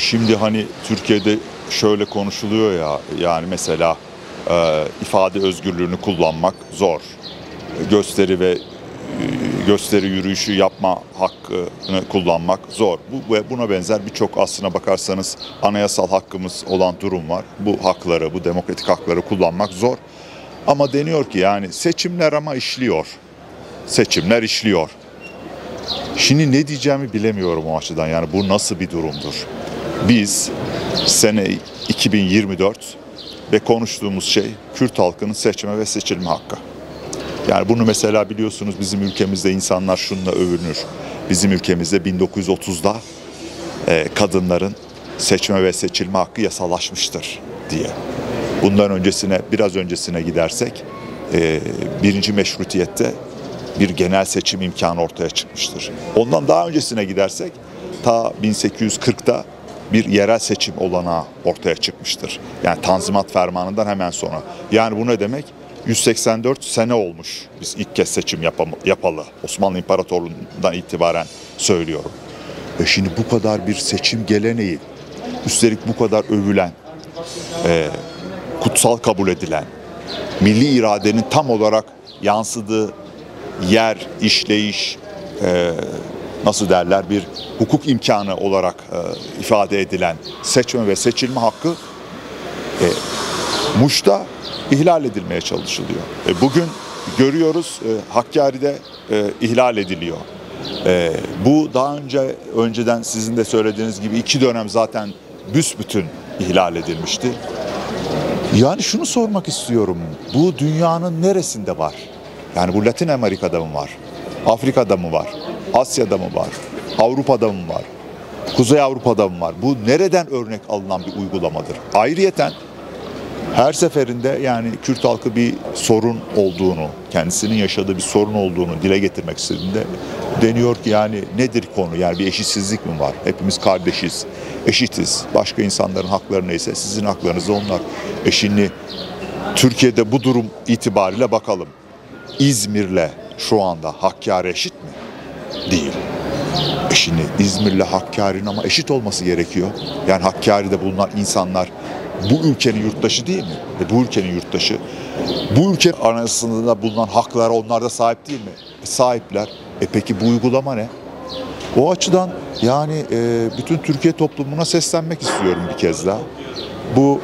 Şimdi hani Türkiye'de şöyle konuşuluyor ya, yani mesela ifade özgürlüğünü kullanmak zor. Gösteri ve gösteri yürüyüşü yapma hakkını kullanmak zor. Bu ve buna benzer birçok, aslına bakarsanız, anayasal hakkımız olan durum var. Bu hakları, bu demokratik hakları kullanmak zor. Ama deniyor ki yani seçimler ama işliyor. Seçimler işliyor. Şimdi ne diyeceğimi bilemiyorum o açıdan. Yani bu nasıl bir durumdur? Biz sene 2024 ve konuştuğumuz şey Kürt halkının seçme ve seçilme hakkı. Yani bunu mesela biliyorsunuz, bizim ülkemizde insanlar şununla övünür. Bizim ülkemizde 1930'da kadınların seçme ve seçilme hakkı yasalaşmıştır diye. Bundan öncesine, biraz öncesine gidersek birinci meşrutiyette bir genel seçim imkanı ortaya çıkmıştır. Ondan daha öncesine gidersek ta 1840'da bir yerel seçim olanağı ortaya çıkmıştır. Yani Tanzimat Fermanı'ndan hemen sonra. Yani bu ne demek? 184 sene olmuş biz ilk kez seçim yapalı. Osmanlı İmparatorluğu'ndan itibaren söylüyorum. Şimdi bu kadar bir seçim geleneği, üstelik bu kadar övülen, kutsal kabul edilen, milli iradenin tam olarak yansıdığı yer, işleyiş, nasıl derler, bir hukuk imkanı olarak ifade edilen seçme ve seçilme hakkı Muş'ta ihlal edilmeye çalışılıyor. Bugün görüyoruz Hakkari'de ihlal ediliyor. Bu daha önceden sizin de söylediğiniz gibi 2 dönem zaten büsbütün ihlal edilmişti. Yani şunu sormak istiyorum. Bu dünyanın neresinde var? Yani bu Latin Amerika'da mı var? Afrika'da mı var? Asya'da mı var? Avrupa'da mı var? Kuzey Avrupa'da mı var? Bu nereden örnek alınan bir uygulamadır? Ayrıyeten her seferinde yani Kürt halkı bir sorun olduğunu, kendisinin yaşadığı bir sorun olduğunu dile getirmek istediğinde deniyor ki yani nedir konu? Yani bir eşitsizlik mi var? Hepimiz kardeşiz, eşitiz. Başka insanların hakları neyse sizin haklarınız da onlar. Şimdi Türkiye'de bu durum itibariyle bakalım. İzmir'le şu anda Hakkari eşit mi? Değil. Şimdi İzmir'le Hakkari'nin ama eşit olması gerekiyor. Yani Hakkari'de bulunan insanlar bu ülkenin yurttaşı değil mi? Bu ülkenin yurttaşı. Bu ülke anayasasında bulunan haklara onlar da sahip değil mi? Sahipler. Peki bu uygulama ne? O açıdan yani bütün Türkiye toplumuna seslenmek istiyorum bir kez daha. Bu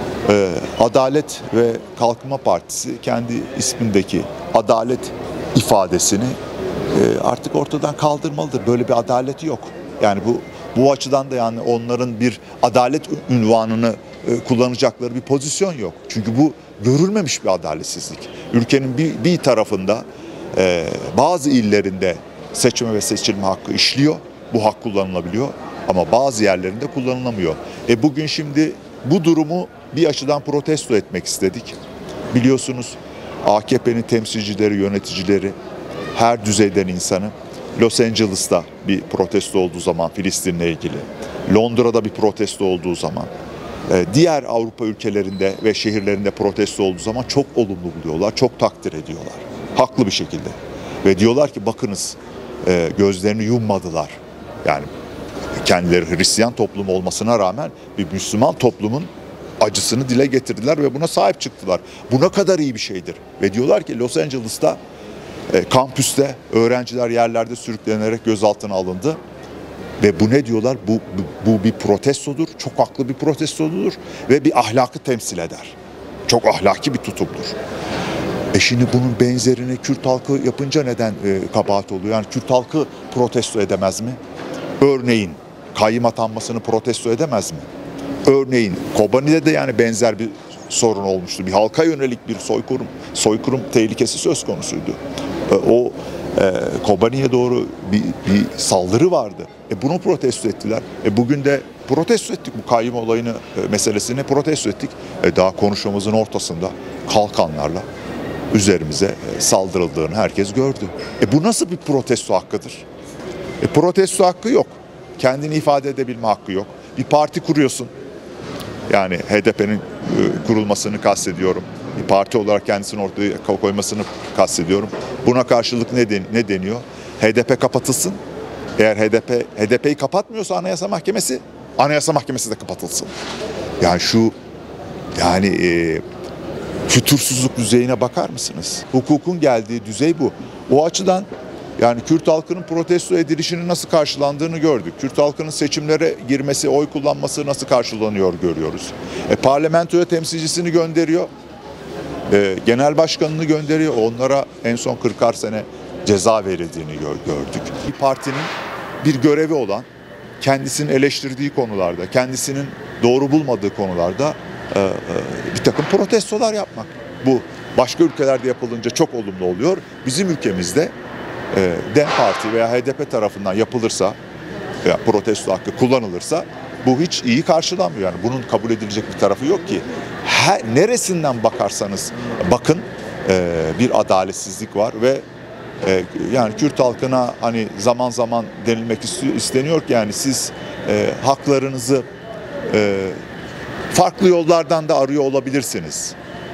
Adalet ve Kalkınma Partisi kendi ismindeki adalet ifadesini artık ortadan kaldırmalıdır. Böyle bir adaleti yok. Yani bu açıdan da yani onların bir adalet unvanını kullanacakları bir pozisyon yok. Çünkü bu görülmemiş bir adaletsizlik. Ülkenin bir tarafında bazı illerinde seçme ve seçilme hakkı işliyor. Bu hak kullanılabiliyor ama bazı yerlerinde kullanılamıyor. Bugün şimdi bu durumu bir açıdan protesto etmek istedik. Biliyorsunuz AKP'nin temsilcileri, yöneticileri, her düzeyden insanı Los Angeles'ta bir protesto olduğu zaman Filistin'le ilgili, Londra'da bir protesto olduğu zaman, diğer Avrupa ülkelerinde ve şehirlerinde protesto olduğu zaman çok olumlu buluyorlar, çok takdir ediyorlar. Haklı bir şekilde. Ve diyorlar ki bakınız gözlerini yummadılar. Yani kendileri Hristiyan toplum olmasına rağmen bir Müslüman toplumun acısını dile getirdiler ve buna sahip çıktılar. Bu ne kadar iyi bir şeydir. Ve diyorlar ki Los Angeles'ta kampüste öğrenciler yerlerde sürüklenerek gözaltına alındı. Ve bu ne diyorlar? Bu bir protestodur. Çok haklı bir protestodur. Ve bir ahlakı temsil eder. Çok ahlaki bir tutumdur. Şimdi bunun benzerini Kürt halkı yapınca neden kabahat oluyor? Yani Kürt halkı protesto edemez mi? Örneğin kayyım atanmasını protesto edemez mi? Örneğin Kobani'de de yani benzer bir sorun olmuştu. Bir halka yönelik bir soykırım tehlikesi söz konusuydu. Kobani'ye doğru bir saldırı vardı. Bunu protesto ettiler. Bugün de protesto ettik bu kayyum olayını meselesini protesto ettik. Daha konuşmamızın ortasında kalkanlarla üzerimize saldırıldığını herkes gördü. Bu nasıl bir protesto hakkıdır? Protesto hakkı yok. Kendini ifade edebilme hakkı yok. Bir parti kuruyorsun. Yani HDP'nin kurulmasını kastediyorum. Bir parti olarak kendisini ortaya koymasını kastediyorum. Buna karşılık ne deniyor? HDP kapatılsın. Eğer HDP'yi kapatmıyorsa Anayasa Mahkemesi Anayasa Mahkemesi de kapatılsın. Yani fütursuzluk düzeyine bakar mısınız? Hukukun geldiği düzey bu. O açıdan yani Kürt halkının protesto edilişinin nasıl karşılandığını gördük. Kürt halkının seçimlere girmesi, oy kullanması nasıl karşılanıyor görüyoruz. Parlamentoya temsilcisini gönderiyor. Genel başkanını gönderiyor. Onlara en son 40'ar sene ceza verildiğini gördük. Bir partinin bir görevi olan, kendisinin eleştirdiği konularda, kendisinin doğru bulmadığı konularda bir takım protestolar yapmak. Bu başka ülkelerde yapılınca çok olumlu oluyor. Bizim ülkemizde DEM Parti veya HDP tarafından yapılırsa veya protesto hakkı kullanılırsa bu hiç iyi karşılanmıyor. Yani bunun kabul edilecek bir tarafı yok ki. Neresinden bakarsanız bakın bir adaletsizlik var ve yani Kürt halkına hani zaman zaman denilmek isteniyor ki yani siz haklarınızı farklı yollardan da arıyor olabilirsiniz.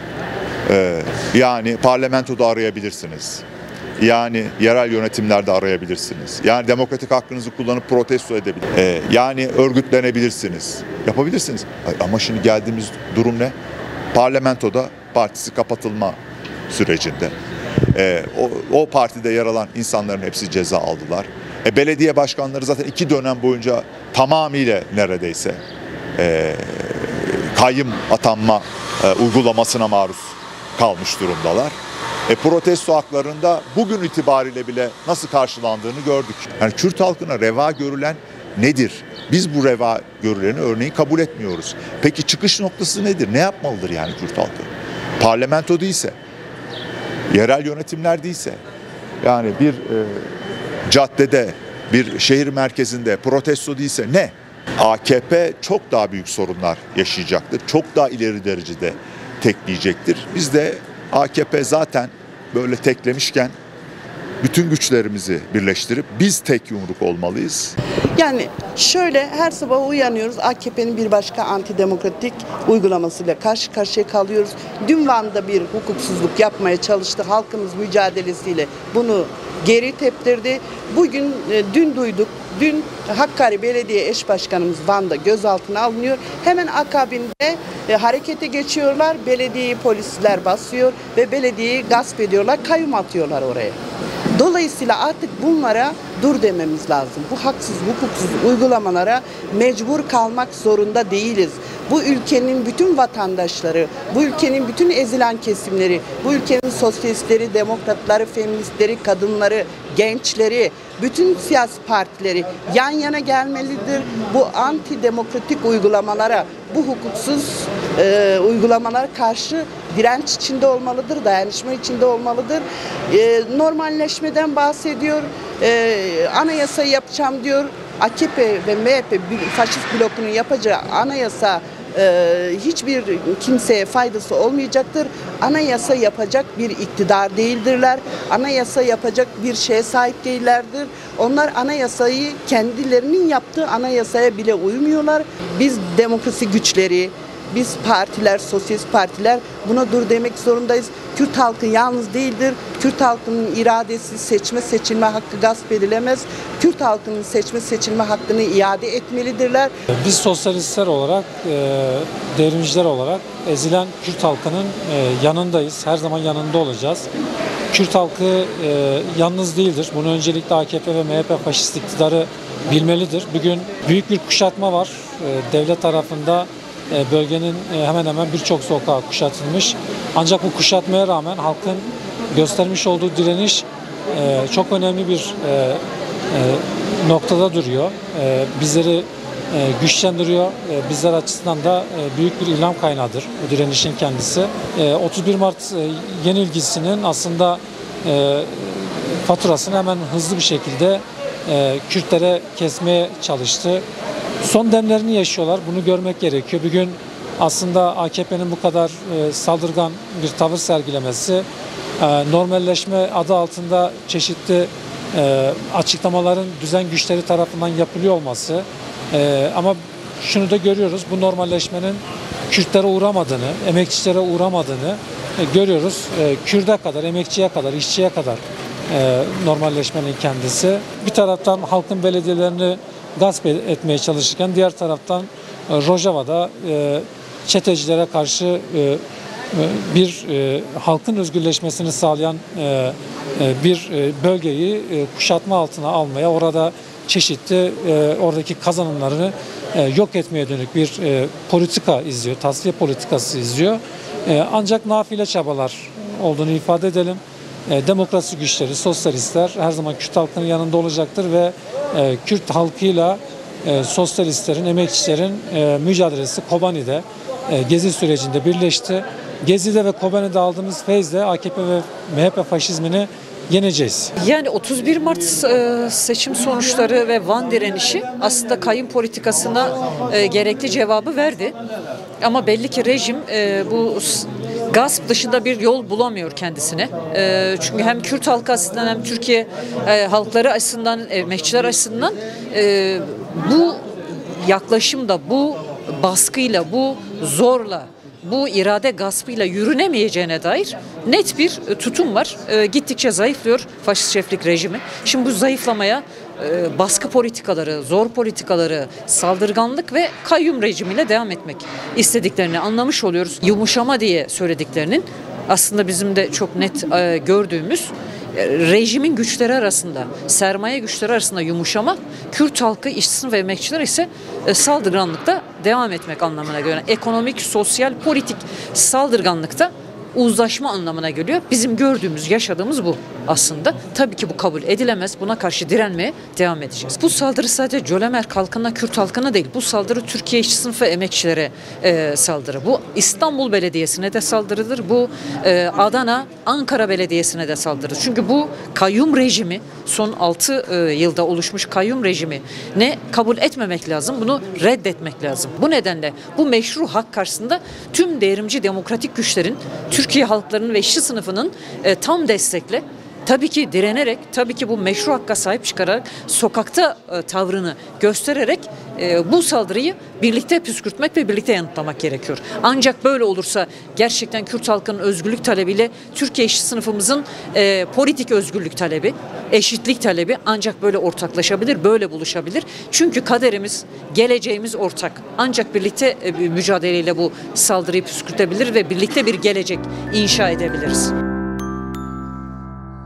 Yani parlamentoda arayabilirsiniz. Yani yerel yönetimlerde arayabilirsiniz. Yani demokratik hakkınızı kullanıp protesto edebilirsiniz. Yani örgütlenebilirsiniz. Yapabilirsiniz. Ama şimdi geldiğimiz durum ne? Parlamentoda partisi kapatılma sürecinde. O partide yer alan insanların hepsi ceza aldılar. Belediye başkanları zaten 2 dönem boyunca tamamıyla neredeyse kayyım atanma uygulamasına maruz kalmış durumdalar. Protesto haklarında bugün itibariyle bile nasıl karşılandığını gördük. Yani Kürt halkına reva görülen nedir? Biz bu reva görüleni örneğin kabul etmiyoruz. Peki çıkış noktası nedir? Ne yapmalıdır yani Kürt halkı? Parlamento değilse, yerel yönetimler değilse, yani bir caddede, bir şehir merkezinde protesto değilse ne? AKP çok daha büyük sorunlar yaşayacaktır. Çok daha ileri derecede tekleyecektir. Biz de AKP zaten böyle teklemişken bütün güçlerimizi birleştirip biz tek yumruk olmalıyız. Yani şöyle her sabah uyanıyoruz, AKP'nin bir başka antidemokratik uygulamasıyla karşı karşıya kalıyoruz. Dün Van'da bir hukuksuzluk yapmaya çalıştı, halkımız mücadelesiyle bunu geri teptirdi. Dün duyduk, dün Hakkari Belediye Eş Başkanımız Van'da gözaltına alınıyor. Hemen akabinde harekete geçiyorlar, belediyeyi polisler basıyor ve belediyeyi gasp ediyorlar, kayyum atıyorlar oraya. Dolayısıyla artık bunlara dur dememiz lazım. Bu haksız, hukuksuz uygulamalara mecbur kalmak zorunda değiliz. Bu ülkenin bütün vatandaşları, bu ülkenin bütün ezilen kesimleri, bu ülkenin sosyalistleri, demokratları, feministleri, kadınları, gençleri, bütün siyasi partileri yan yana gelmelidir. Bu antidemokratik uygulamalara, bu hukuksuz uygulamalara karşı direnç içinde olmalıdır, dayanışma içinde olmalıdır. Normalleşmeden bahsediyor, anayasayı yapacağım diyor. AKP ve MHP faşist blokunun yapacağı anayasa hiçbir kimseye faydası olmayacaktır. Anayasa yapacak bir iktidar değildirler. Anayasa yapacak bir şeye sahip değillerdir. Onlar anayasayı kendilerinin yaptığı anayasaya bile uymuyorlar. Biz demokrasi güçleri, biz partiler, sosyalist partiler buna dur demek zorundayız. Kürt halkı yalnız değildir. Kürt halkının iradesi, seçme seçilme hakkı gasp edilemez. Kürt halkının seçme seçilme hakkını iade etmelidirler. Biz sosyalistler olarak, devrimciler olarak ezilen Kürt halkının yanındayız. Her zaman yanında olacağız. Kürt halkı yalnız değildir. Bunu öncelikle AKP ve MHP faşist iktidarı bilmelidir. Bugün büyük bir kuşatma var. Devlet tarafında bölgenin hemen hemen birçok sokağı kuşatılmış. Ancak bu kuşatmaya rağmen halkın göstermiş olduğu direniş çok önemli bir noktada duruyor. Bizleri güçlendiriyor. Bizler açısından da büyük bir ilham kaynağıdır bu direnişin kendisi. 31 Mart yenilgisinin aslında faturasını hemen hızlı bir şekilde Kürtlere kesmeye çalıştı. Son demlerini yaşıyorlar. Bunu görmek gerekiyor. Bugün aslında AKP'nin bu kadar saldırgan bir tavır sergilemesi, normalleşme adı altında çeşitli açıklamaların düzen güçleri tarafından yapılıyor olması. Ama şunu da görüyoruz. Bu normalleşmenin Kürtlere uğramadığını, emekçilere uğramadığını görüyoruz. Kürde kadar, emekçiye kadar, işçiye kadar normalleşmenin kendisi. Bir taraftan halkın belediyelerini gasp etmeye çalışırken diğer taraftan Rojava'da çetecilere karşı bir halkın özgürleşmesini sağlayan bir bölgeyi kuşatma altına almaya, orada çeşitli oradaki kazanımlarını yok etmeye dönük bir politika izliyor, tasfiye politikası izliyor. Ancak nafile çabalar olduğunu ifade edelim. Demokrasi güçleri, sosyalistler her zaman Kürt halkının yanında olacaktır ve Kürt halkıyla sosyalistlerin, emekçilerin mücadelesi Kobani'de, Gezi sürecinde birleşti. Gezi'de ve Kobani'de aldığımız feyzle AKP ve MHP faşizmini yeneceğiz. Yani 31 Mart seçim sonuçları ve Van direnişi aslında kayyum politikasına gerekli cevabı verdi. Ama belli ki rejim bu gasp dışında bir yol bulamıyor kendisine. Çünkü hem Kürt halkı açısından hem Türkiye halkları açısından, emekçiler açısından bu yaklaşımda, bu baskıyla, bu zorla, bu irade gaspıyla yürünemeyeceğine dair net bir tutum var. Gittikçe zayıflıyor faşist şeflik rejimi. Şimdi bu zayıflamaya baskı politikaları, zor politikaları, saldırganlık ve kayyum rejimiyle devam etmek istediklerini anlamış oluyoruz. Yumuşama diye söylediklerinin aslında bizim de çok net gördüğümüz rejimin güçleri arasında, sermaye güçleri arasında yumuşama, Kürt halkı, işçi sınıf ve emekçiler ise saldırganlıkta devam etmek anlamına geliyor. Yani ekonomik, sosyal, politik saldırganlıkta uzlaşma anlamına geliyor. Bizim gördüğümüz, yaşadığımız bu aslında. Tabii ki bu kabul edilemez. Buna karşı direnmeye devam edeceğiz. Bu saldırı sadece Cölemerk halkına, Kürt halkına değil. Bu saldırı Türkiye işçi sınıfı ve emekçilere saldırı. Bu İstanbul Belediyesi'ne de saldırıdır. Bu Adana, Ankara Belediyesi'ne de saldırı. Çünkü bu kayyum rejimi, son 6 yılda oluşmuş kayyum rejimi ne kabul etmemek lazım. Bunu reddetmek lazım. Bu nedenle bu meşru hak karşısında tüm devrimci demokratik güçlerin, Türkiye halklarının ve işçi sınıfının tam destekle, tabii ki direnerek, tabii ki bu meşru hakka sahip çıkarak, sokakta tavrını göstererek bu saldırıyı birlikte püskürtmek ve birlikte yanıtlamak gerekiyor. Ancak böyle olursa gerçekten Kürt halkının özgürlük talebiyle Türkiye işçi sınıfımızın politik özgürlük talebi, eşitlik talebi ancak böyle ortaklaşabilir, böyle buluşabilir. Çünkü kaderimiz, geleceğimiz ortak. Ancak birlikte mücadeleyle bu saldırıyı püskürtebilir ve birlikte bir gelecek inşa edebiliriz.